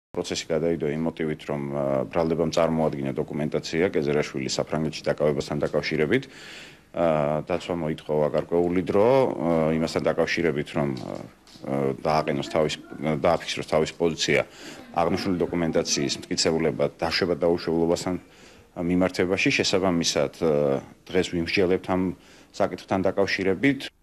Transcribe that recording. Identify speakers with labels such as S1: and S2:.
S1: პროცესი გადაიდო იმ მოტივით, რომ ბრალდებამ წარმოადგინა დოკუმენტაცია გეზერაშვილის საფრანგეთში დაკავებასთან დაკავშირებით. დაცვა მოითხოვა გარკვეული დრო იმასთან დაკავშირებით, რომ დააფიქსიროს თავის პოზიცია აღნიშნული დოკუმენტაციის მტკიცებულება დაშვება დაუშვებლობასთან მიმართებაში. შესაბამისად, დღეს ვიმსჯელებთ ამ საკითხთან დაკავშირებით.